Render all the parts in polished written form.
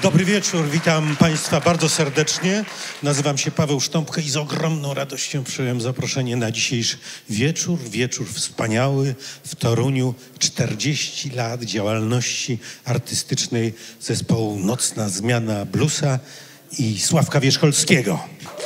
Dobry wieczór, witam Państwa bardzo serdecznie. Nazywam się Paweł Sztąpkę i z ogromną radością przyjąłem zaproszenie na dzisiejszy wieczór. Wieczór wspaniały w Toruniu. 40 lat działalności artystycznej zespołu Nocna Zmiana Bluesa i Sławka Wierzcholskiego.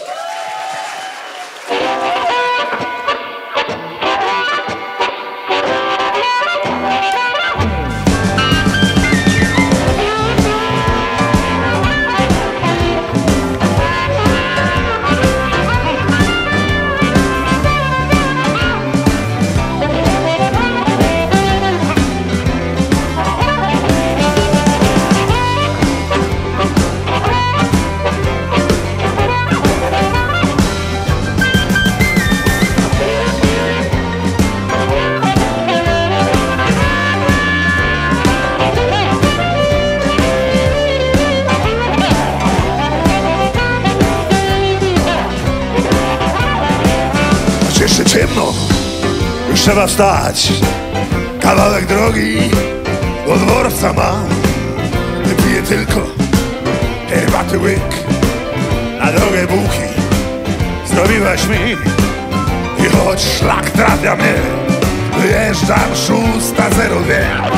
Jeszcze ciemno, już trzeba wstać. Kawałek drogi do dworca mam. Wypiję tylko herbaty łyk. Na drogę bułki zrobiłaś mi. I choć szlak trafia mnie, wyjeżdżam 6:02.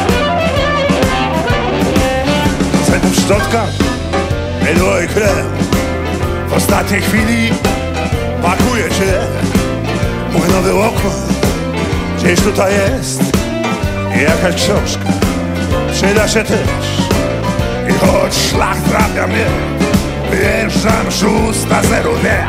Zębów szczotka, mydło i krem. W ostatniej chwili pakuję się. Mój nowy Walkman gdzieś tutaj jest i jakaś książka przyda się też. I choć szlak trafia mnie, wyjeżdżam 6:02.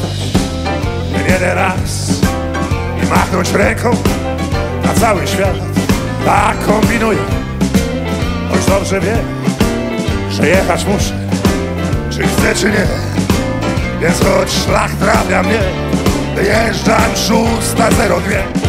stanąć nie jeden raz i machnąć ręką na cały świat. Tak kombinuję, choć dobrze wiem, że jechać muszę, czy chcę, czy nie. Więc choć szlak trafia mnie, wyjeżdżam 6:02.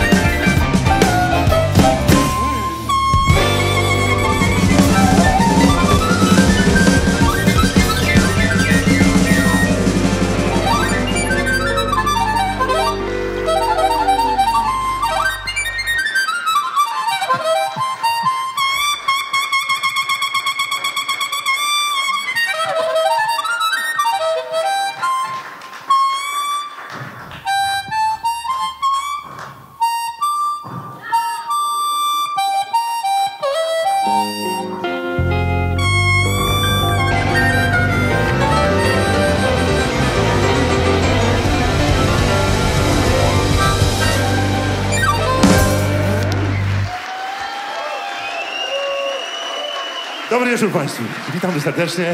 Dobry wieczór Państwu. Witamy serdecznie.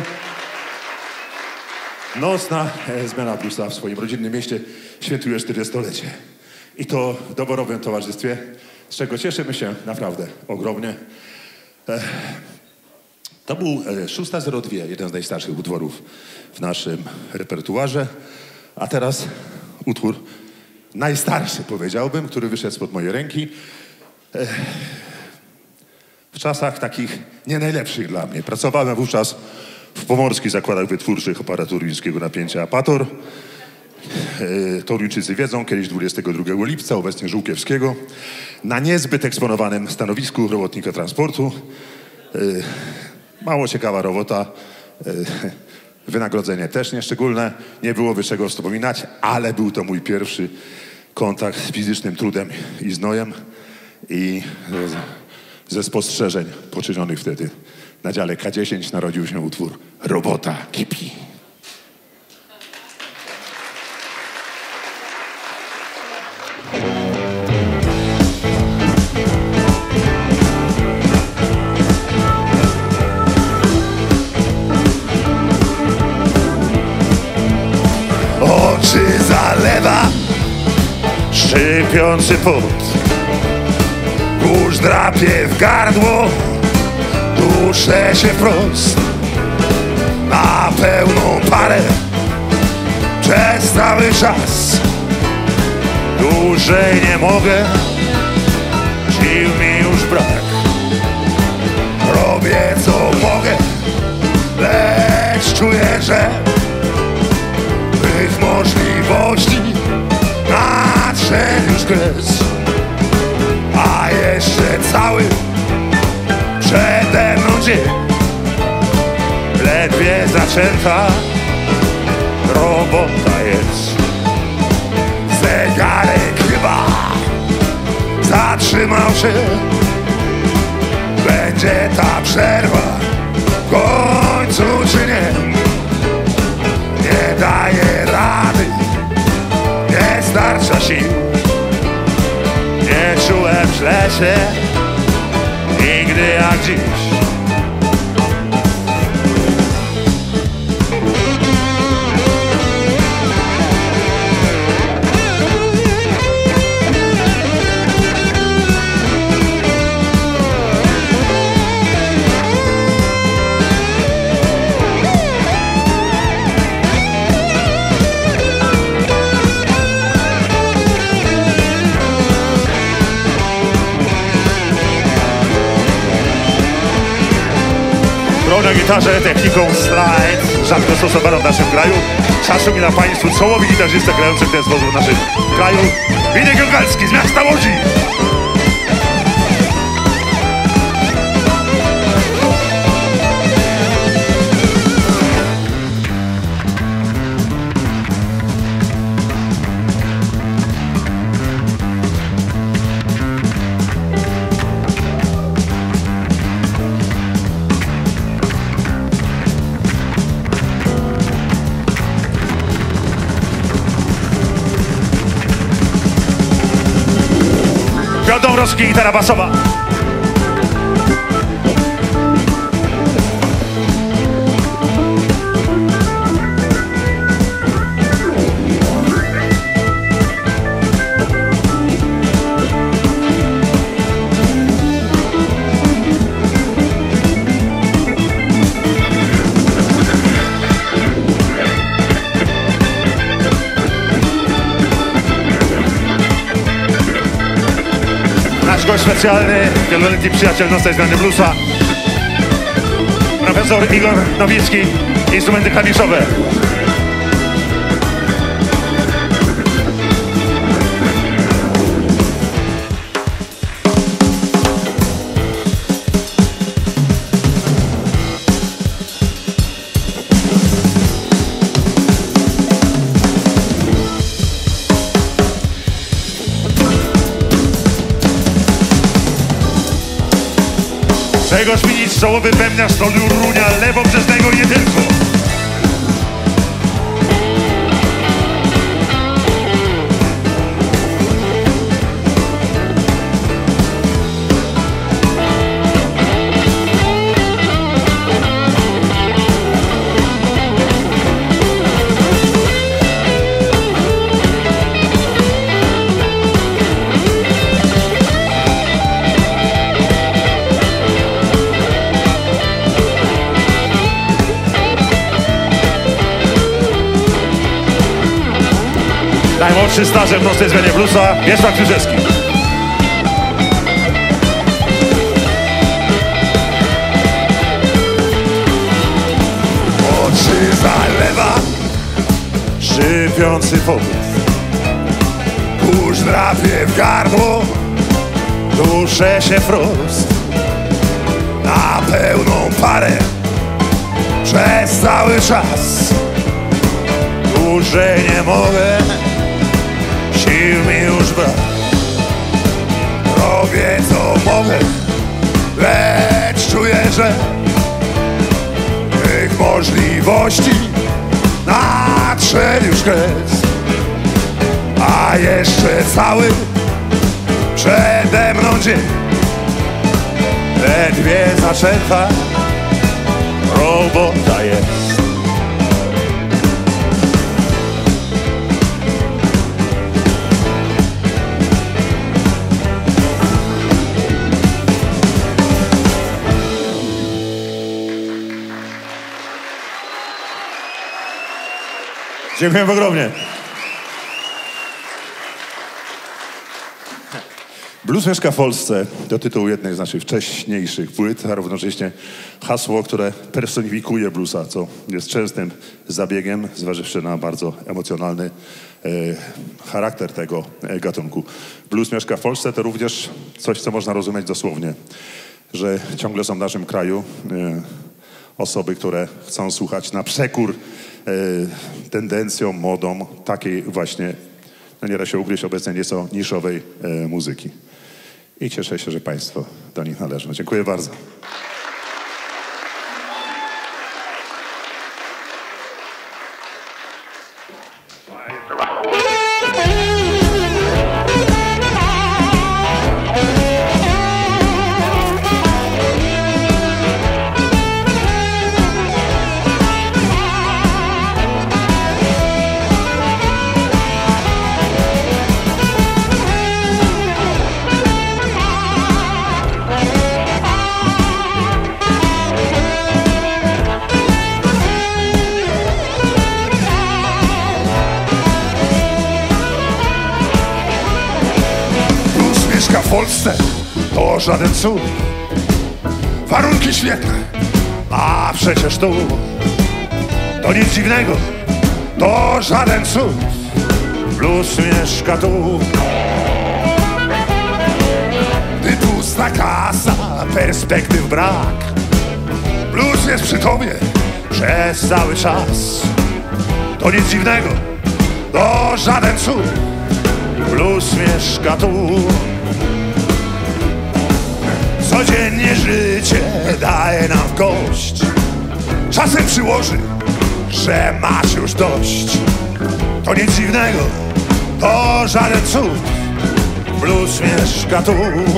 Nocna zmiana Brusa w swoim rodzinnym mieście świętuje 40-lecie. I to w doborowym towarzystwie, z czego cieszymy się naprawdę ogromnie. To był 6:02, jeden z najstarszych utworów w naszym repertuarze. A teraz utwór najstarszy, powiedziałbym, który wyszedł spod mojej ręki. W czasach takich nie najlepszych dla mnie. Pracowałem wówczas w Pomorskich Zakładach Wytwórczych Aparatury Niskiego Napięcia Apator. Toruńczycy wiedzą, kiedyś 22 lipca, obecnie Żółkiewskiego, na niezbyt eksponowanym stanowisku robotnika transportu. Mało ciekawa robota, wynagrodzenie też nieszczególne, nie byłoby czego wspominać, ale był to mój pierwszy kontakt z fizycznym trudem i znojem i ze spostrzeżeń poczynionych wtedy na dziale K10 narodził się utwór Robota kipi. Oczy zalewa szczypiący pot, kurz drapie w gardło, duszę się wprost na pełną parę przez cały czas. Dłużej nie mogę, sił mi już brak. Robię co mogę, lecz czuję, że tych możliwości nadszedł już kres. A jeszcze cały przede mną dzień, ledwie zaczęta robota jest. Zegarek chyba zatrzymał się, będzie ta przerwa w końcu czy nie? Nie daje rady, nie starcza sił. Nie czułem źle się nigdy jak dziś. Na gitarze techniką slide, rzadko stosowaną w naszym kraju. Czasu mi na Państwu czołowi gitarzysta grający w ten sposób w naszym kraju. Winek Jogalski z miasta Łodzi. Dąbrowski, gitara basowa. nasz gość specjalny, wieloletni przyjaciel nocnej zmiany bluesa, profesor Igor Nowicki, instrumenty klawiszowe. Czego śminić czołowy pełniarz stolu runia, lewo przez tego i nie tylko. Najmłodszy stażem w nocnej zmianie bluesa, Wiesław Krzyżewski. Oczy zalewa szczypiący powiew, kurz drapie w gardło, duszę się frost. Na pełną parę przez cały czas, dłużej nie mogę, sił mi już brak. Robię co mogę, lecz czuję, że tych możliwości nadszedł już kres. A jeszcze cały przede mną dzień, ledwie zaczęta robota jest. Dziękuję ogromnie. Blues mieszka w Polsce to tytuł jednej z naszych wcześniejszych płyt, a równocześnie hasło, które personifikuje bluesa, co jest częstym zabiegiem, zważywszy na bardzo emocjonalny charakter tego gatunku. Blues mieszka w Polsce to również coś, co można rozumieć dosłownie, że ciągle są w naszym kraju osoby, które chcą słuchać na przekór tendencjom, modom takiej właśnie, no nie da się ukryć, obecnie nieco niszowej muzyki. I cieszę się, że Państwo do nich należą. Dziękuję bardzo. W Polsce to żaden cud, warunki świetne, a przecież tu to nic dziwnego, to żaden cud, blues mieszka tu. Gdy pusta kasa, perspektyw brak, blues jest przy tobie przez cały czas, to nic dziwnego, to żaden cud, blues mieszka tu. Codziennie życie daje nam w kość, czasem przyłoży, że masz już dość. To nic dziwnego, to żaden cud, blues mieszka tu.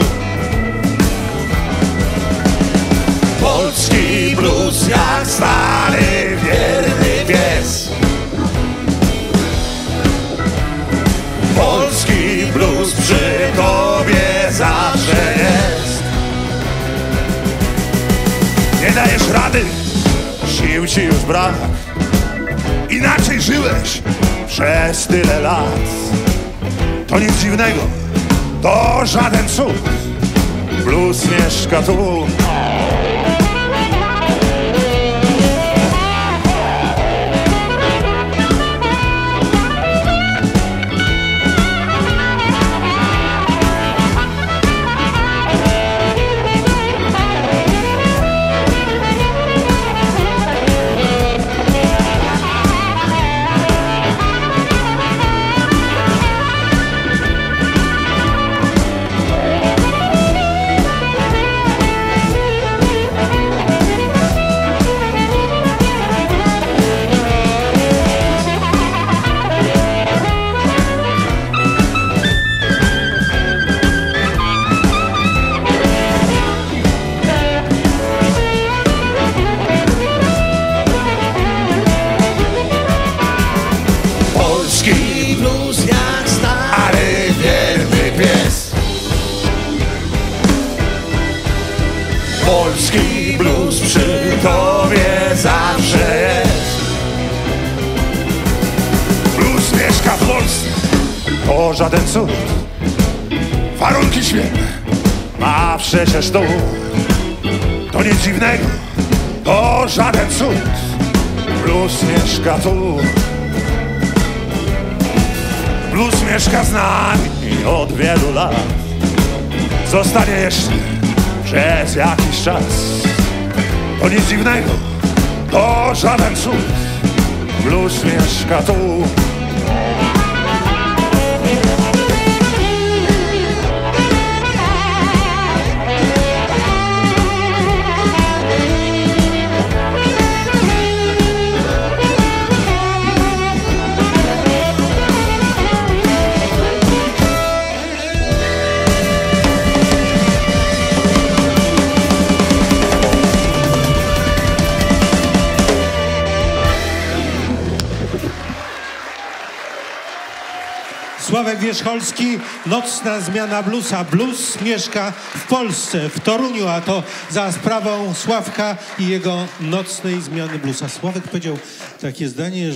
Polski blues jak stary, wierny pies. Polski blues przy tobie zawsze jest. Nie dajesz rady, sił ci już brak, inaczej żyłeś przez tyle lat. To nic dziwnego, to żaden cud, blues mieszka tu. Blues jak stary wierny pies. Polski blues przy tobie zawsze jest. Blues mieszka w Polsce, to żaden cud. Warunki świetne, ma przecież tu. To nic dziwnego, to żaden cud. Blues mieszka tu. Blues mieszka z nami od wielu lat. Zostanie jeszcze przez jakiś czas. To nic dziwnego, to żaden cud. Blues mieszka tu. Sławek Wierzcholski, nocna zmiana bluesa. Blues mieszka w Polsce, w Toruniu, a to za sprawą Sławka i jego nocnej zmiany bluesa. Sławek powiedział takie zdanie,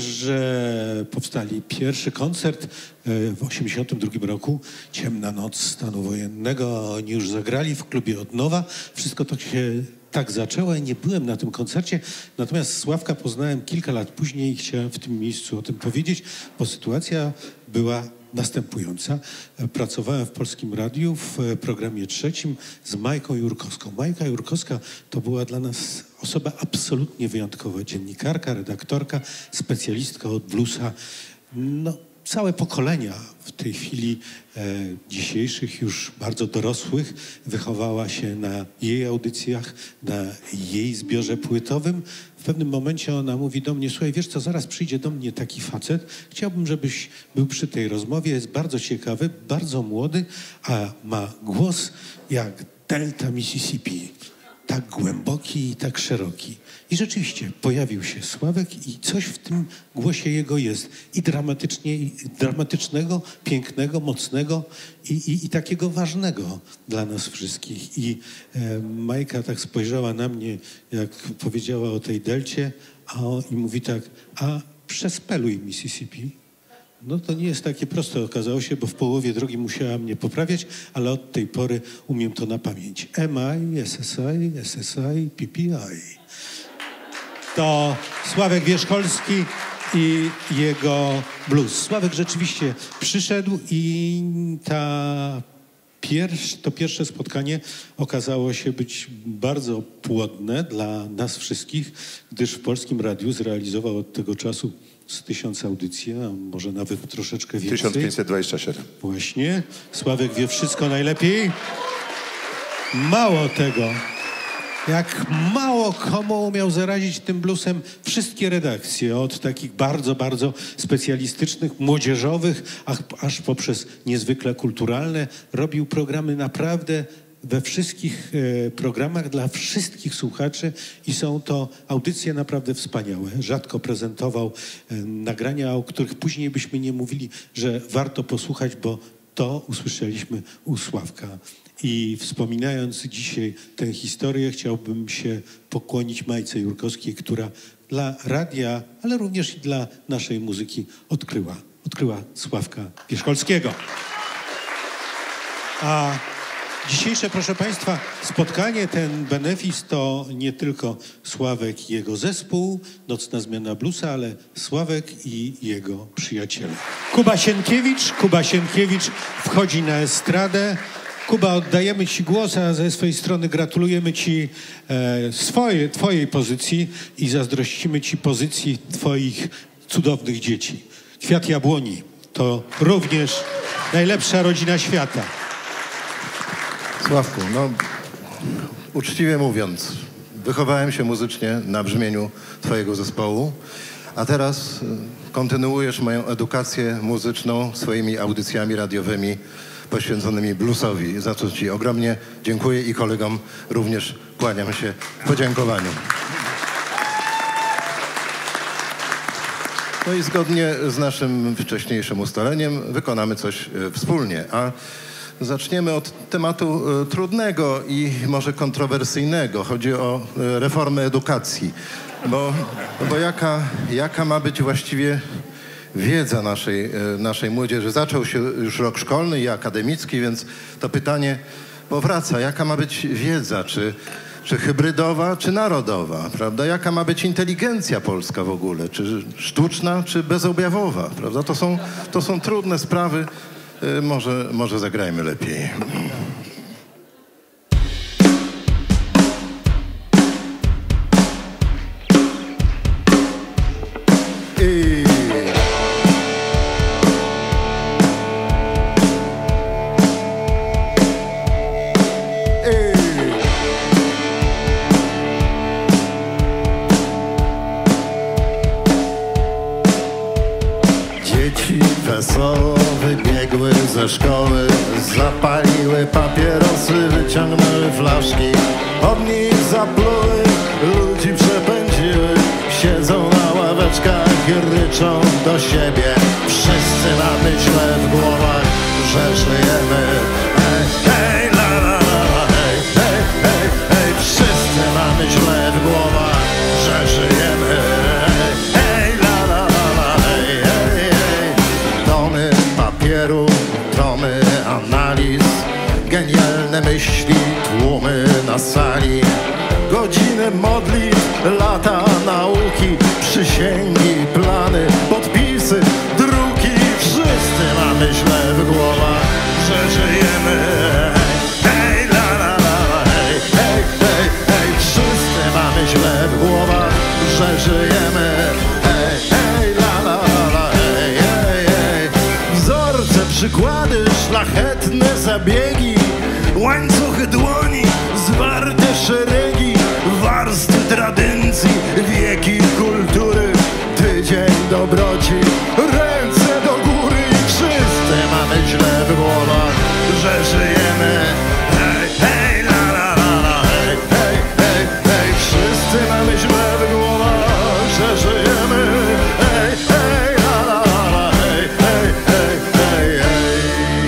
że powstali pierwszy koncert w 1982 roku, Ciemna noc stanu wojennego. Oni już zagrali w klubie od nowa. Wszystko to się tak zaczęło. Ja nie byłem na tym koncercie, natomiast Sławka poznałem kilka lat później i chciałem w tym miejscu o tym powiedzieć, bo sytuacja była następująca. Pracowałem w Polskim Radiu w programie trzecim z Majką Jurkowską. Majka Jurkowska to była dla nas osoba absolutnie wyjątkowa. Dziennikarka, redaktorka, specjalistka od bluesa. No, całe pokolenia w tej chwili dzisiejszych, już bardzo dorosłych, wychowała się na jej audycjach, na jej zbiorze płytowym. W pewnym momencie ona mówi do mnie: słuchaj, wiesz co, zaraz przyjdzie do mnie taki facet, chciałbym, żebyś był przy tej rozmowie, jest bardzo ciekawy, bardzo młody, a ma głos jak delta Mississippi. Tak głęboki i tak szeroki. I rzeczywiście pojawił się Sławek i coś w tym głosie jego jest. I dramatycznego, pięknego, mocnego i takiego ważnego dla nas wszystkich. I Majka tak spojrzała na mnie, jak powiedziała o tej delcie, i mówi tak: a przespeluj Mississippi. No to nie jest takie proste, okazało się, bo w połowie drogi musiała mnie poprawiać, ale od tej pory umiem to na pamięć. MI, SSI, SSI, PPI. To Sławek Wierzcholski i jego blues. Sławek rzeczywiście przyszedł i to pierwsze spotkanie okazało się być bardzo płodne dla nas wszystkich, gdyż w Polskim Radiu zrealizował od tego czasu z 1000 audycji, a może nawet troszeczkę więcej. 1527. Właśnie. Sławek wie wszystko najlepiej. Mało tego, jak mało komu umiał zarazić tym bluesem wszystkie redakcje, od takich bardzo, bardzo specjalistycznych, młodzieżowych, aż poprzez niezwykle kulturalne. Robił programy naprawdę we wszystkich programach dla wszystkich słuchaczy i są to audycje naprawdę wspaniałe. Rzadko prezentował nagrania, o których później byśmy nie mówili, że warto posłuchać, bo to usłyszeliśmy u Sławka. I wspominając dzisiaj tę historię, chciałbym się pokłonić Majce Jurkowskiej, która dla radia, ale również i dla naszej muzyki odkryła Sławka Wierzcholskiego. A Dzisiejsze, proszę Państwa, spotkanie, ten benefis to nie tylko Sławek i jego zespół, Nocna Zmiana Bluesa, ale Sławek i jego przyjaciele. Kuba Sienkiewicz wchodzi na estradę. Kuba, oddajemy Ci głos, a ze swojej strony gratulujemy Ci Twojej pozycji i zazdrościmy Ci pozycji Twoich cudownych dzieci. Kwiat Jabłoni to również najlepsza rodzina świata. Sławku, no uczciwie mówiąc, wychowałem się muzycznie na brzmieniu twojego zespołu, a teraz kontynuujesz moją edukację muzyczną swoimi audycjami radiowymi poświęconymi bluesowi, za co ci ogromnie dziękuję i kolegom również kłaniam się w podziękowaniu. No i zgodnie z naszym wcześniejszym ustaleniem wykonamy coś wspólnie, a zaczniemy od tematu trudnego i może kontrowersyjnego. Chodzi o reformę edukacji. Bo jaka ma być właściwie wiedza naszej młodzieży? Zaczął się już rok szkolny i akademicki, więc to pytanie powraca. Jaka ma być wiedza? Czy hybrydowa, czy narodowa? Prawda? Jaka ma być inteligencja polska w ogóle? Czy sztuczna, czy bezobjawowa? Prawda? To są trudne sprawy. Może zagrajmy lepiej. Wesoło wybiegły ze szkoły, zapaliły papierosy, wyciągnęły flaszki, od nich zapluły, ludzi przepędziły, siedzą na ławeczkach i ryczą do siebie. Wszyscy mamy źle w głowach, że żyjemy. Hej, hej, la la la, hej, hej, hej, hej. Wszyscy mamy źle w głowach, że żyjemy. Tomy analiz, genialne myśli, tłumy na sali, godziny modlitw, lata nauki, przysięgi, plany, podpisy, druki. Wszyscy mamy źle w głowach, że żyjemy. Hej, la la la, hej, hej, hej, hej. Wszyscy mamy źle w głowach, że żyjemy. Hej, hej, la la la, hej, hej, hej. Wzorce, przykłady, szlachetne zabiegi, łańcuchy dłoni, zwarte szeregi, warstwy tradycji, wieki kultury, tydzień dobroci, ręce do góry. I wszyscy mamy źle w głowach, że żyjemy. Hej, hej, la la la la, hej, hej, hej, hej. Wszyscy mamy źle w głowach, że żyjemy. Hej, hej, la la la la, hej, hej, hej, hej, hej.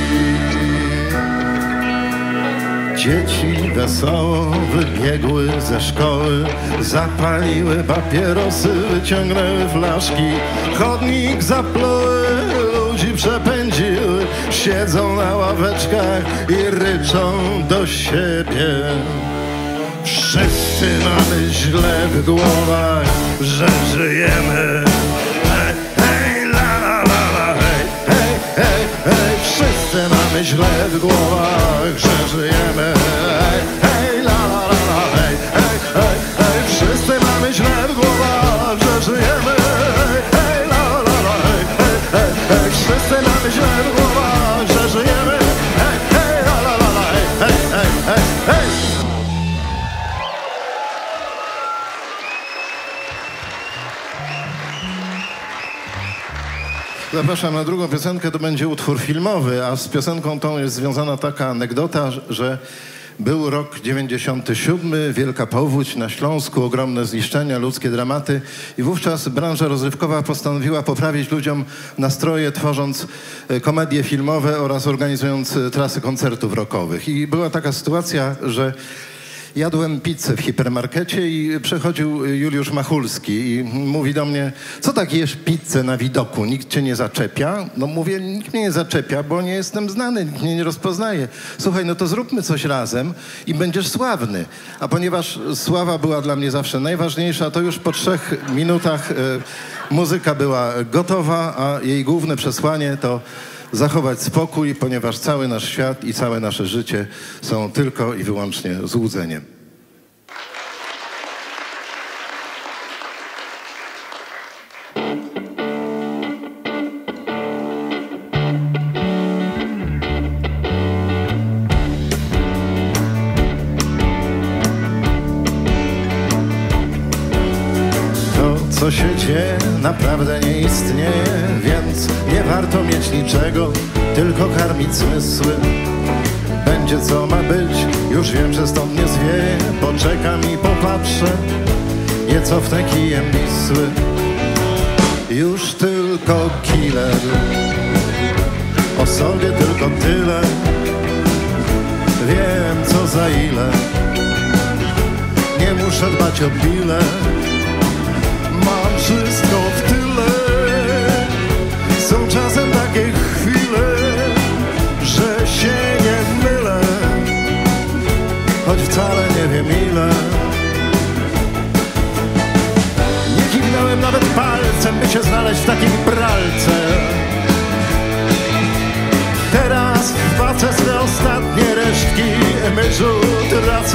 Dzieci wesoło wybiegły ze szkoły, zapaliły papierosy, wyciągnęły flaszki, chodnik zapluły, ludzi przepędziły, siedzą na ławeczkach i ryczą do siebie. Wszyscy mamy źle w głowach, że żyjemy. Hej, hej, la la la la, hej, hej, hej, hej. Wszyscy mamy źle w głowach, że żyjemy. Hej, hej, la la la la, hej, hej, hej, hej. Wszyscy mamy źle w głowach, że żyjemy. Hej, hej, la la la, hej, hej, hej, hej. Wszyscy mamy źle w głowach, że żyjemy. Hej, hej, la la la la, hej, hej, hej, hej, hej. Zapraszam na drugą piosenkę, to będzie utwór filmowy, a z piosenką tą jest związana taka anegdota, że był rok 97, wielka powódź na Śląsku, ogromne zniszczenia, ludzkie dramaty i wówczas branża rozrywkowa postanowiła poprawić ludziom nastroje, tworząc komedie filmowe oraz organizując trasy koncertów rockowych. I była taka sytuacja, że jadłem pizzę w hipermarkecie i przechodził Juliusz Machulski i mówi do mnie, co tak jesz pizzę na widoku, nikt cię nie zaczepia? No mówię, nikt mnie nie zaczepia, bo nie jestem znany, nikt mnie nie rozpoznaje. Słuchaj, no to zróbmy coś razem i będziesz sławny. A ponieważ sława była dla mnie zawsze najważniejsza, to już po 3 minutach muzyka była gotowa, a jej główne przesłanie to zachować spokój, ponieważ cały nasz świat i całe nasze życie są tylko i wyłącznie złudzeniem. Co się dzieje, naprawdę nie istnieje, więc nie warto mieć niczego, tylko karmić zmysły. Będzie co ma być, już wiem, że stąd nie zwieje, poczekam i popatrzę, nie cofnę kijem Wisły. Już tylko killer, o sobie tylko tyle, wiem co za ile, nie muszę dbać o bilet. Mam wszystko w tyle. Są czasem takie chwile, że się nie mylę, choć wcale nie wiem ile. Nie kiwnąłem nawet palcem, by się znaleźć w takiej pralce. Teraz w pace swe ostatnie resztki myczu tracę.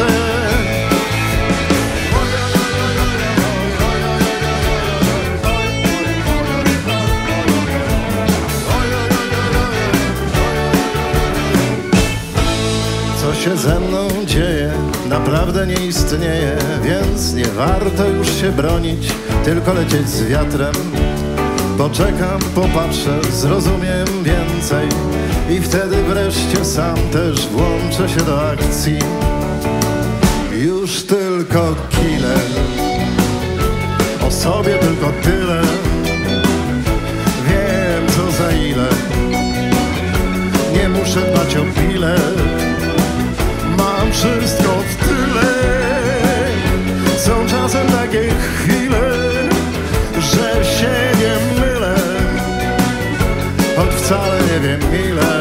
Co się ze mną dzieje, naprawdę nie istnieje, więc nie warto już się bronić, tylko lecieć z wiatrem. Poczekam, popatrzę, zrozumiem więcej i wtedy wreszcie sam też włączę się do akcji. Już tylko killer, o sobie tylko tyle, wiem co za ile, nie muszę dbać o bilet. Mam wszystko w tyle. Są czasem takie chwile, że się nie mylę, choć wcale nie wiem ile.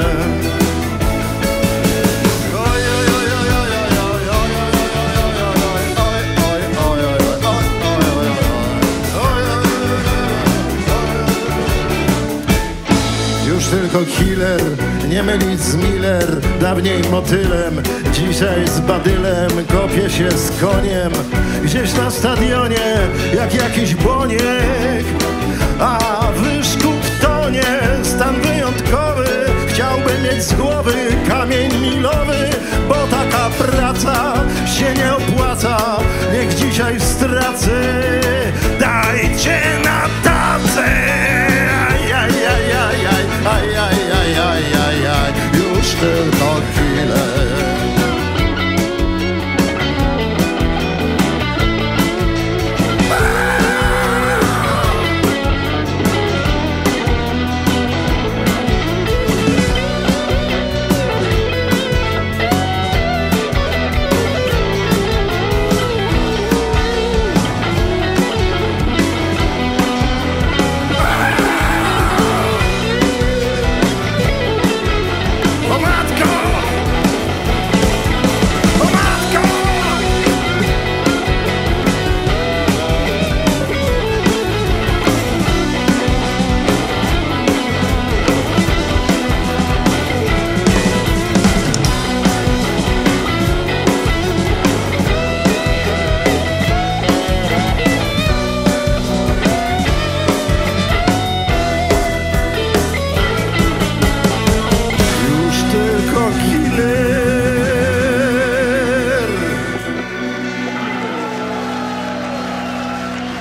Już tylko killer, nie mylić z Miller, dawniej motylem, dzisiaj z badylem, kopię się z koniem, gdzieś na stadionie, jak jakiś boniek, a wyszkup tonie, stan wyjątkowy, chciałbym mieć z głowy kamień milowy, bo taka praca się nie opłaca, niech dzisiaj stracę, dajcie na tacę. Ajajajajajajaj, już tylko chwilę.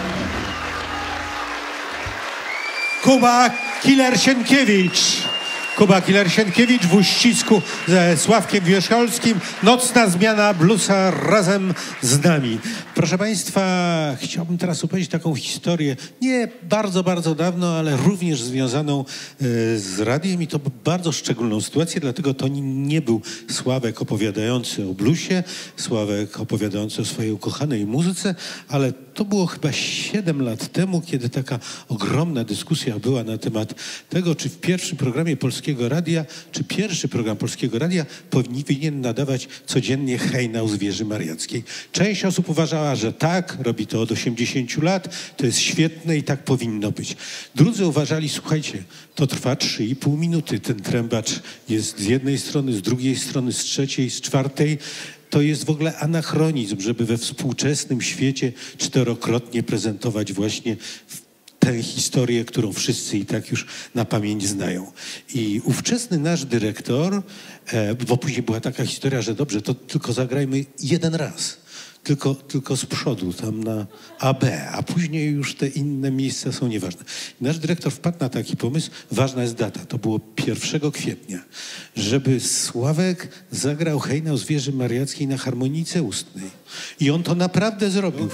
Kuba Killer Sienkiewicz. Kuba Kiler-Sienkiewicz w uścisku ze Sławkiem Wierzcholskim. Nocna zmiana bluesa razem z nami. Proszę Państwa, chciałbym teraz opowiedzieć taką historię, nie bardzo, bardzo dawno, ale również związaną z radiem i to bardzo szczególną sytuację, dlatego to nie był Sławek opowiadający o bluesie, Sławek opowiadający o swojej ukochanej muzyce, ale to było chyba 7 lat temu, kiedy taka ogromna dyskusja była na temat tego, czy w pierwszym programie Polskiego Radia, czy pierwszy program Polskiego Radia powinien nadawać codziennie hejnał z Wieży Mariackiej. Część osób uważała, że tak, robi to od 80 lat, to jest świetne i tak powinno być. Drudzy uważali, słuchajcie, to trwa 3,5 minuty. Ten trębacz jest z jednej strony, z drugiej strony, z trzeciej, z czwartej. To jest w ogóle anachronizm, żeby we współczesnym świecie 4-krotnie prezentować właśnie tę historię, którą wszyscy i tak już na pamięć znają. I ówczesny nasz dyrektor, bo później była taka historia, że dobrze, to tylko zagrajmy jeden raz. Tylko z przodu, tam na AB, a później już te inne miejsca są nieważne. Nasz dyrektor wpadł na taki pomysł, ważna jest data, to było 1 kwietnia, żeby Sławek zagrał hejnał z Wieży Mariackiej na harmonice ustnej. I on to naprawdę zrobił.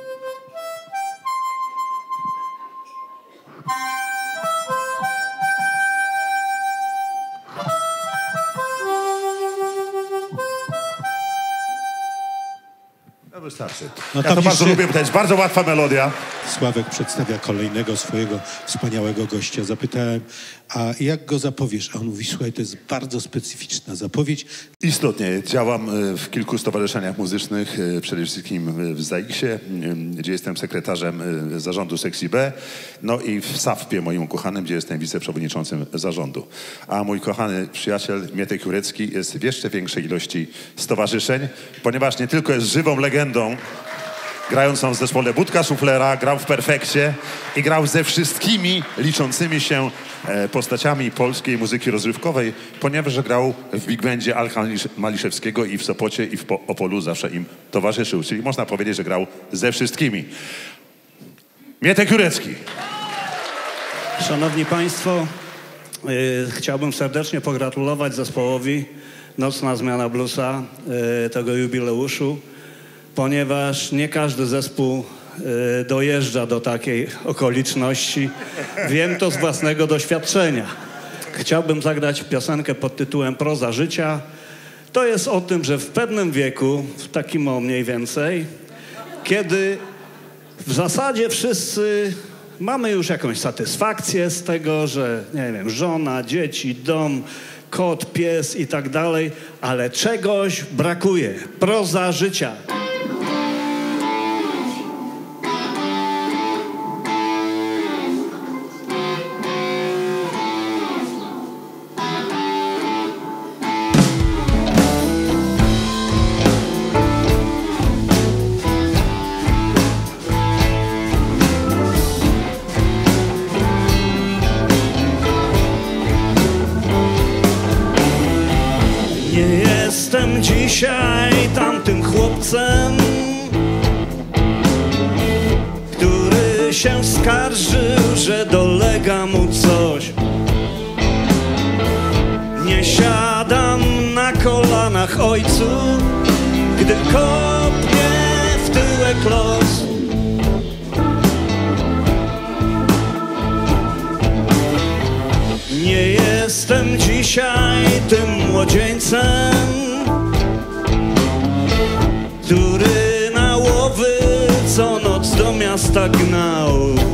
Wystarczy. No ja to bardzo jeszcze lubię, bo to jest bardzo łatwa melodia. Sławek przedstawia kolejnego swojego wspaniałego gościa. Zapytałem, a jak go zapowiesz? A on mówi, słuchaj, to jest bardzo specyficzna zapowiedź. Istotnie działam w kilku stowarzyszeniach muzycznych, przede wszystkim w ZAIKS-ie, gdzie jestem sekretarzem zarządu Sekcji B, no i w SAFP-ie moim ukochanym, gdzie jestem wiceprzewodniczącym zarządu. A mój kochany przyjaciel Mietek Jurecki jest w jeszcze większej ilości stowarzyszeń, ponieważ nie tylko jest żywą legendą, grającą w zespole Budka Szuflera, grał w Perfekcie i grał ze wszystkimi liczącymi się postaciami polskiej muzyki rozrywkowej, ponieważ grał w Big Bandzie Alcha Maliszewskiego i w Sopocie i w Opolu zawsze im towarzyszył. Czyli można powiedzieć, że grał ze wszystkimi. Mietek Jurecki. Szanowni Państwo, chciałbym serdecznie pogratulować zespołowi Nocna Zmiana Bluesa tego jubileuszu, ponieważ nie każdy zespół dojeżdża do takiej okoliczności. Wiem to z własnego doświadczenia. Chciałbym zagrać piosenkę pod tytułem Proza życia. To jest o tym, że w pewnym wieku, w takim o mniej więcej, kiedy w zasadzie wszyscy mamy już jakąś satysfakcję z tego, że nie wiem, żona, dzieci, dom, kot, pies i tak dalej, ale czegoś brakuje. Proza życia. Jestem dzisiaj tamtym chłopcem, który się skarżył, że dolega mu coś. Nie siadam na kolanach ojcu, gdy kopnie w tyłek los. Nie jestem dzisiaj tym młodzieńcem, który na łowy co noc do miasta gnał.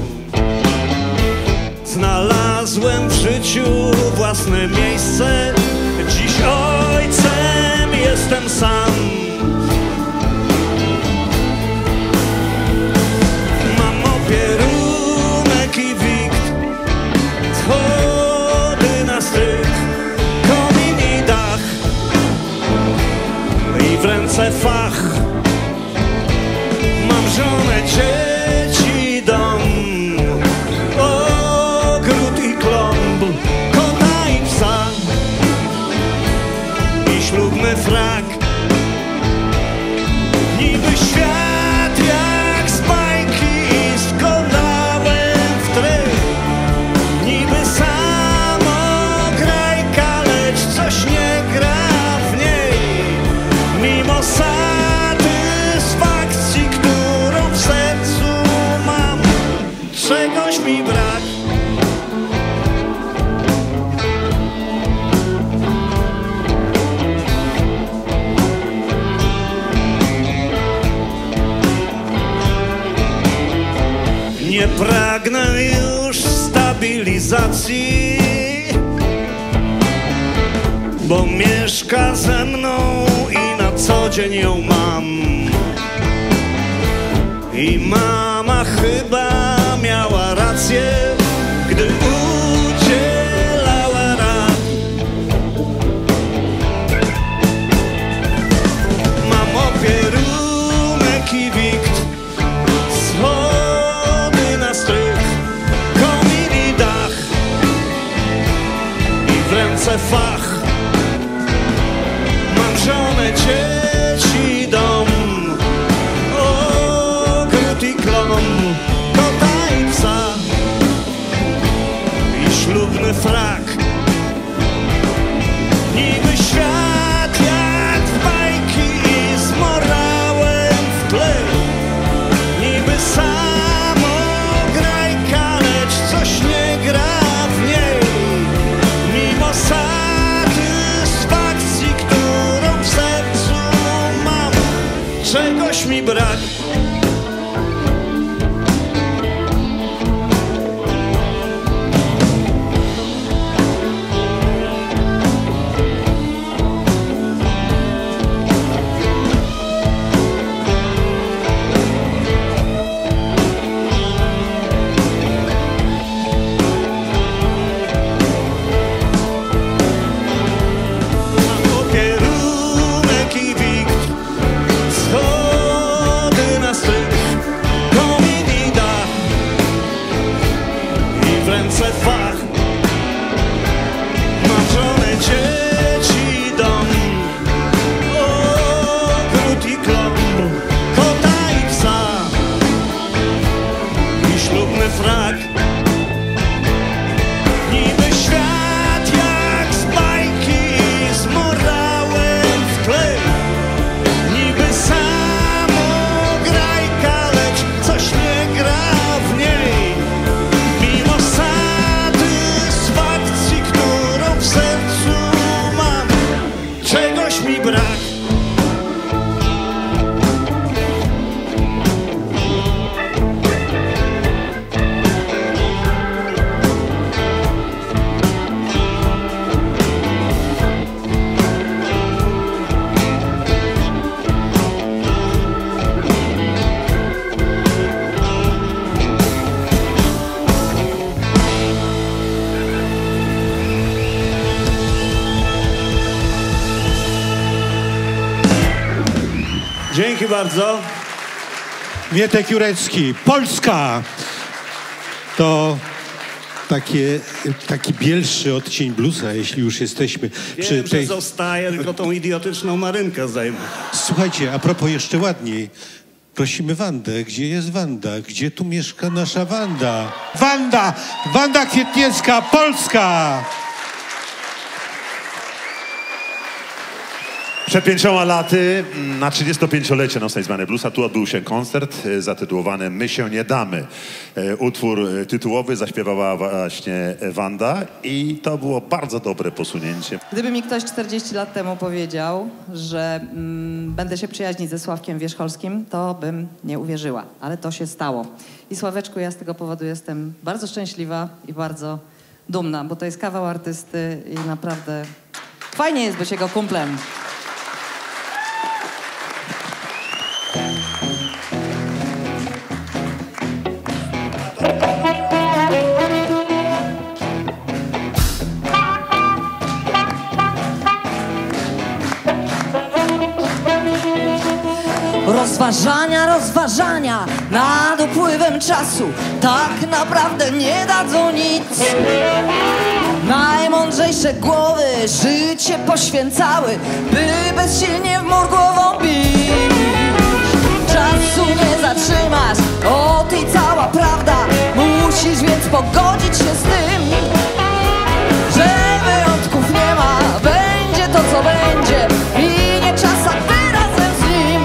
Znalazłem w życiu własne miejsce, dziś ojcem jestem sam. Mam opierunek i wikt, schody na strych, komin i dach i w ręce fach. Mam żonę, dzieci, dom, ogród i klomb, kota i psa i ślubny frak. Niby świat jak z bajki, skonałem w tryb. Niby samograj racji, bo mieszka ze mną i na co dzień ją mam. I mama chyba miała rację, gdy udzielała rad. Mam opierunek i wikt, schody na strych, komin i dach i w ręce fach. Mam żonę, dzieci, dom, ogród i klon, kota i psa i ślubny frak. Niby świat jak w bajki i z morałem w tle. Niby samograjka, lecz coś nie gra w niej. Mimo satysfakcji, którą w sercu mam, czegoś mi brak. Opierunek i wikt, schody na strych, komin i dach i w ręce fach. Mam żonę, dzieci, dom, ogród i klon, kota i psa i ślubny frak. Niby świat jak z bajki z morałem w tle. Niby samograjka, lecz coś nie gra w niej. Mimo satysfakcji, którą w sercu mam, czegoś mi brak. Dzięki bardzo. Mietek Jurecki, Polska. To taki bielszy odcień bluesa, jeśli już jesteśmy przy Wiem, tej... że zostaje, tylko tą idiotyczną Marynkę zajmę. Słuchajcie, a propos jeszcze ładniej. Prosimy Wandę. Gdzie jest Wanda? Gdzie tu mieszka nasza Wanda? Wanda! Wanda Kwietniewska, Polska! Przed 5 laty na 35-lecie Nocnej Zmiany Bluesa tu odbył się koncert zatytułowany My się nie damy. Utwór tytułowy zaśpiewała właśnie Wanda i to było bardzo dobre posunięcie. Gdyby mi ktoś 40 lat temu powiedział, że będę się przyjaźnić ze Sławkiem Wierzcholskim, to bym nie uwierzyła, ale to się stało. I Sławeczku, ja z tego powodu jestem bardzo szczęśliwa i bardzo dumna, bo to jest kawał artysty i naprawdę fajnie jest być jego kumplem. Rozważania nad upływem czasu tak naprawdę nie dadzą nic. Najmądrzejsze głowy życie poświęcały, by bezsilnie w mur głową bić. Czasu nie zatrzymasz, o tej cała prawda. Musisz więc pogodzić się z tym, że wyjątków nie ma, będzie to co będzie. Minie czas, a ty razem z nim.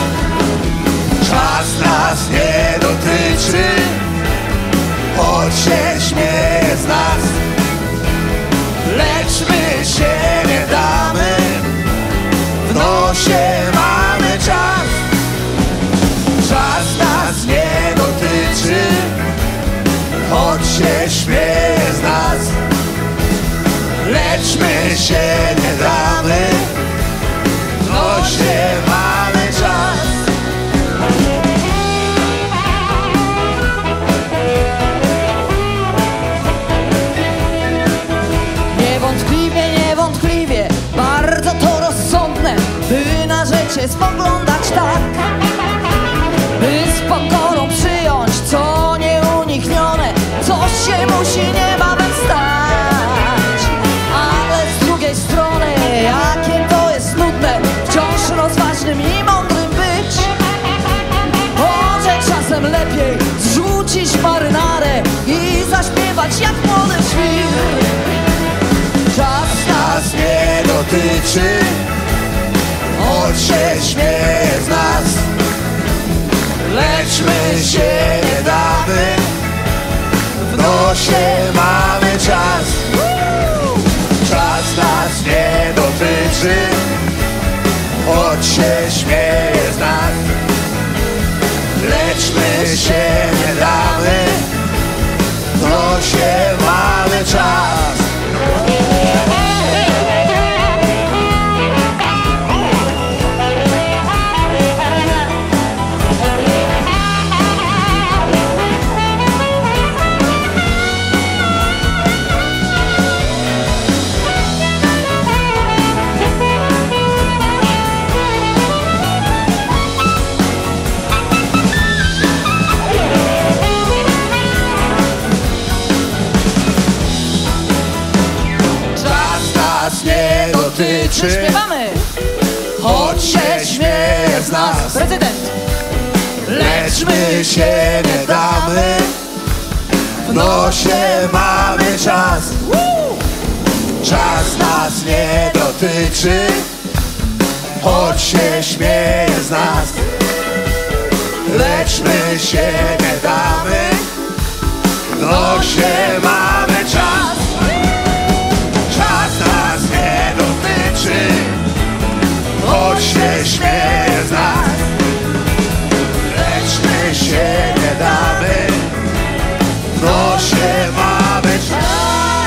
Czas nas nie dotyczy, choć się śmieje z nas, lecz my się nie damy, w nosie mamy czas. Czas nas nie dotyczy, choć się śmieje cię spoglądać tak, by z pokorą przyjąć co nieuniknione, coś się musi niebawem stać. Ale z drugiej strony, jakie to jest nudne, wciąż rozważnym i mądrym być. Może czasem lepiej zrzucić marynarę i zaśpiewać jak młody świr. Czas nas nie dotyczy, choć się śmieje z nas, lecz my się nie damy, w nosie mamy czas. Czas nas nie dotyczy, choć się śmieje z nas, lecz my się nie damy, w nosie mamy czas. Nie dotyczy, Śpiewamy! choć się śmieje z nas, Prezydent! lecz my się nie damy, w nosie mamy czas. Czas nas nie dotyczy, choć się śmieje z nas, lecz my się nie damy, w nosie mamy czas. Czas nas nie dotyczy, choć się śmieje z nas, lecz my się nie damy, w nosie mamy czas.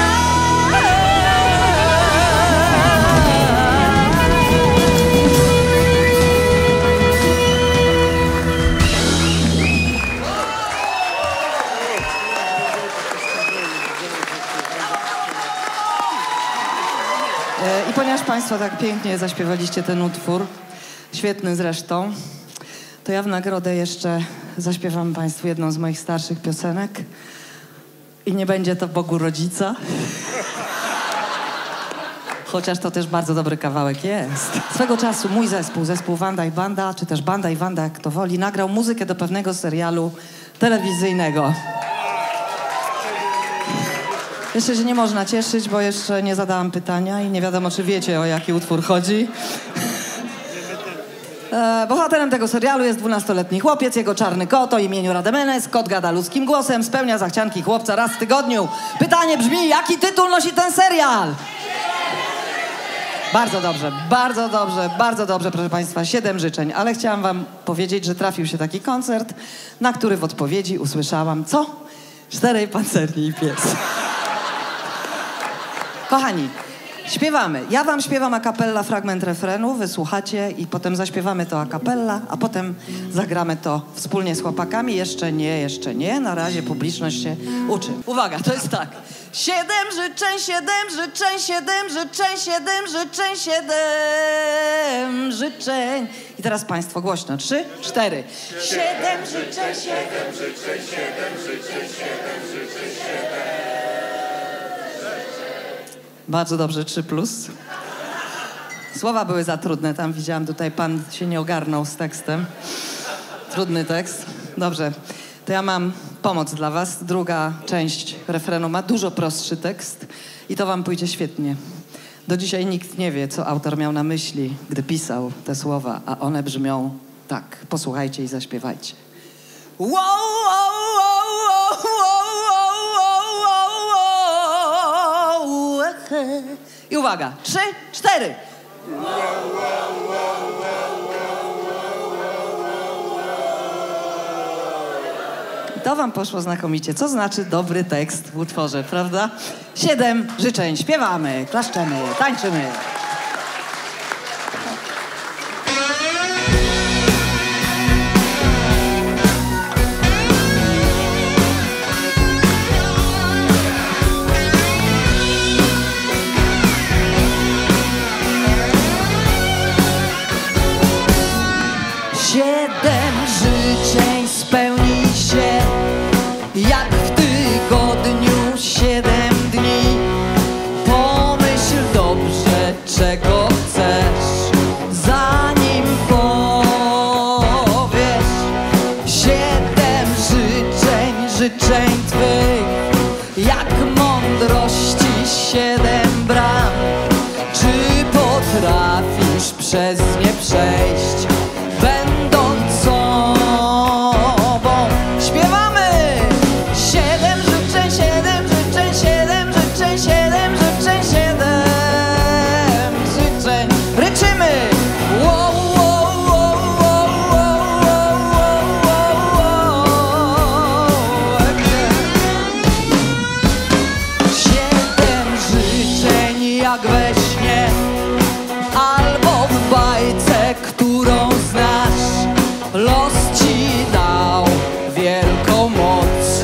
I ponieważ Państwo tak pięknie zaśpiewaliście ten utwór, świetny zresztą, to ja w nagrodę jeszcze zaśpiewam Państwu jedną z moich starszych piosenek i nie będzie to Bogu Rodzica. Chociaż to też bardzo dobry kawałek jest. Swego czasu mój zespół Wanda i Banda, czy też Banda i Wanda, jak to woli, nagrał muzykę do pewnego serialu telewizyjnego. Jeszcze się nie można cieszyć, bo jeszcze nie zadałam pytania i nie wiadomo, czy wiecie, o jaki utwór chodzi. Bohaterem tego serialu jest 12-letni chłopiec, jego czarny kot o imieniu Rademenes. Kot gada ludzkim głosem, spełnia zachcianki chłopca raz w tygodniu. Pytanie brzmi, jaki tytuł nosi ten serial? Bardzo dobrze, bardzo dobrze, bardzo dobrze, proszę Państwa, 7 życzeń. Ale chciałam Wam powiedzieć, że trafił się taki koncert, na który w odpowiedzi usłyszałam, co? 4 pancerni i pies. Kochani, śpiewamy. Ja wam śpiewam a cappella fragment refrenu, wysłuchacie i potem zaśpiewamy to a cappella, a potem zagramy to wspólnie z chłopakami. Jeszcze nie. Na razie publiczność się uczy. Uwaga, to jest tak. 7 życzeń, 7 życzeń, 7 życzeń, 7 życzeń, 7 życzeń. I teraz Państwo głośno. 3, 4. 7 życzeń, 7 życzeń, 7 życzeń, 7 życzeń, 7. Bardzo dobrze, 3+. Słowa były za trudne, tam widziałam, tutaj pan się nie ogarnął z tekstem. Trudny tekst. Dobrze, to ja mam pomoc dla was. Druga część refrenu ma dużo prostszy tekst i to wam pójdzie świetnie. Do dzisiaj nikt nie wie, co autor miał na myśli, gdy pisał te słowa, a one brzmią tak. Posłuchajcie i zaśpiewajcie. Wow, wow, wow, wow, i uwaga, 3, 4. To wam poszło znakomicie. Co znaczy dobry tekst w utworze, prawda? 7 życzeń. Śpiewamy, klaszczemy, tańczymy. przez nie przejść, będąc sobą. Śpiewamy! 7 życzeń, 7 życzeń, 7 życzeń, 7 życzeń, 7 życzeń. Ryczymy! Wow, wow, wow, wow, wow, wow, wow, wow. 7 życzeń jak we śnie, albo w bajce, którą znasz. Los ci dał wielką moc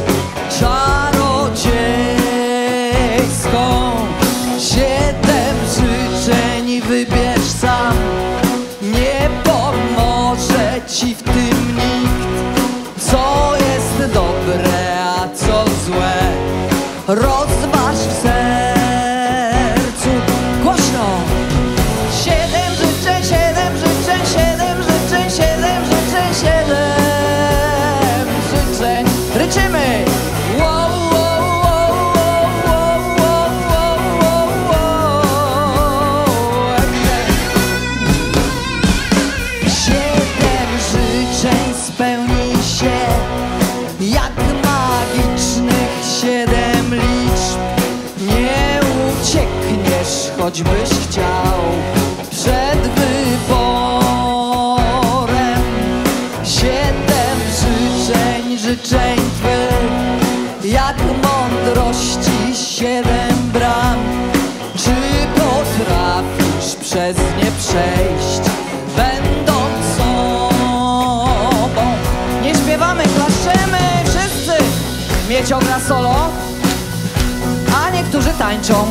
czarodziejską. 7 życzeń wybierz sam, nie pomoże ci w tym nikt. Co jest dobre, a co złe, rozważ w sercu głośno. 7 życzeń, 7 życzeń, 7 życzeń, 7 życzeń, 7 życzeń. Ryczymy! Wow, wow, wow, wow, wow, wow, wow, wow. 7 życzeń spełni się jak magicznych 7 liczb. Nie uciekniesz, choćbyś chciał, przed wyborem. 7 życzeń, życzeń twych, jak mądrości 7 bram. Czy potrafisz przez nie przejść, będąc sobą? Nie śpiewamy, klaszczemy wszyscy. Miecio gra solo, a niektórzy tańczą.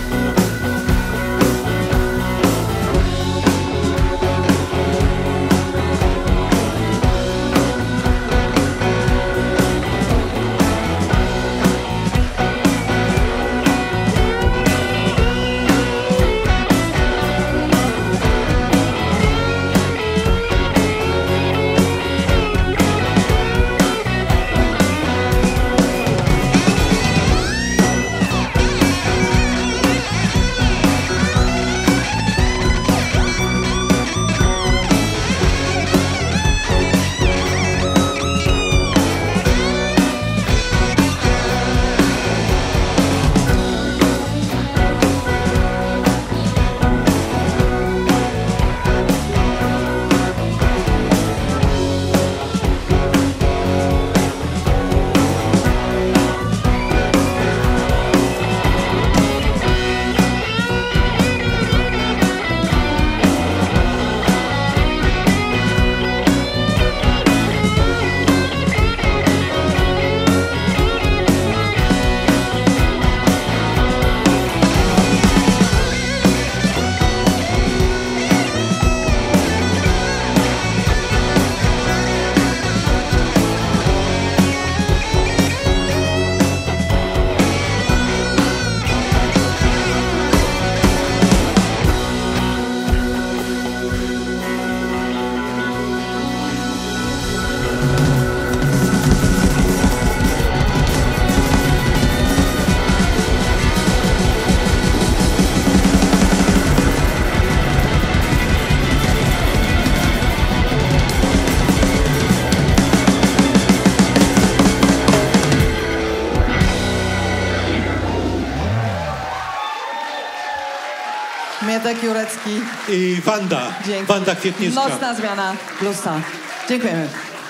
Mietek Jurecki I Wanda. Dzięki. Wanda Kwietniewska. Nocna zmiana Bluesa. Dziękujemy.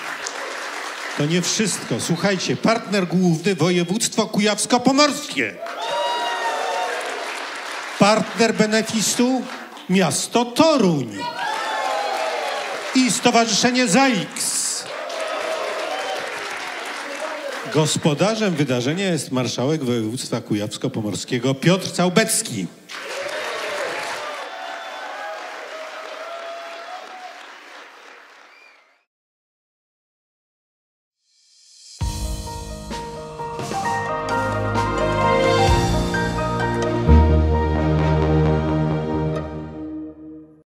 To nie wszystko. Słuchajcie, partner główny województwo kujawsko-pomorskie. Partner benefistu miasto Toruń. I Stowarzyszenie ZAIKS. Gospodarzem wydarzenia jest marszałek województwa kujawsko-pomorskiego Piotr Całbecki.